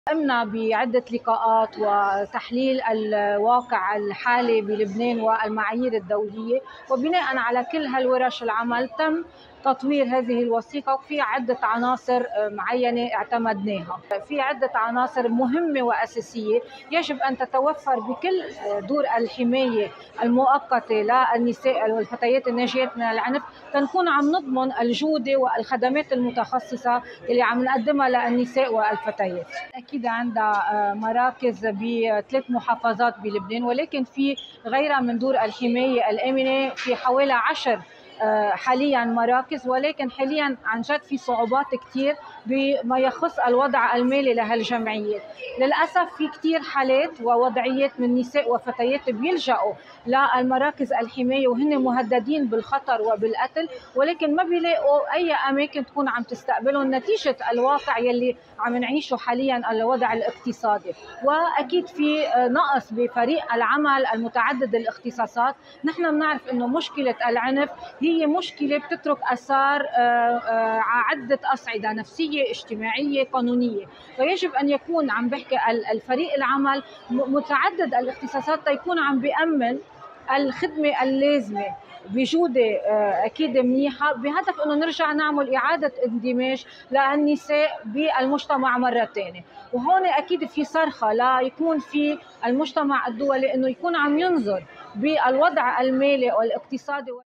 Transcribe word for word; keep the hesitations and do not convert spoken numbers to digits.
قمنا بعدة لقاءات وتحليل الواقع الحالي بلبنان والمعايير الدولية، وبناء على كل هالورش العمل تم تطوير هذه الوثيقة، وفي عدة عناصر معينة اعتمدناها. في عدة عناصر مهمة وأساسية يجب أن تتوفر بكل دور الحماية المؤقتة للنساء والفتيات الناجيات من العنف، تنكون عم نضمن الجودة والخدمات المتخصصة اللي عم نقدمها للنساء والفتيات. أكيد عندها مراكز بثلاث محافظات بلبنان، ولكن في غيرها من دور الحماية الآمنة في حوالي عشر حاليا مراكز، ولكن حاليا عن جد في صعوبات كثير بما يخص الوضع المالي لهالجمعيات. للاسف في كثير حالات ووضعيات من نساء وفتيات بيلجأوا للمراكز الحمايه وهن مهددين بالخطر وبالقتل، ولكن ما بيلاقوا اي اماكن تكون عم تستقبلهم نتيجه الواقع يلي عم نعيشه حاليا، الوضع الاقتصادي. واكيد في نقص بفريق العمل المتعدد الاختصاصات. نحن بنعرف انه مشكله العنف هي مشكلة بتترك آثار على عدة أصعدة نفسية، اجتماعية، قانونية، فيجب أن يكون عم بحكي الفريق العمل متعدد الاختصاصات تيكون عم بيأمن الخدمة اللازمة بجودة أكيد منيحة، بهدف أنه نرجع نعمل إعادة اندماج للنساء بالمجتمع مرة ثانية. وهون أكيد في صرخة لا يكون في المجتمع الدولي أنه يكون عم ينظر بالوضع المالي والاقتصادي.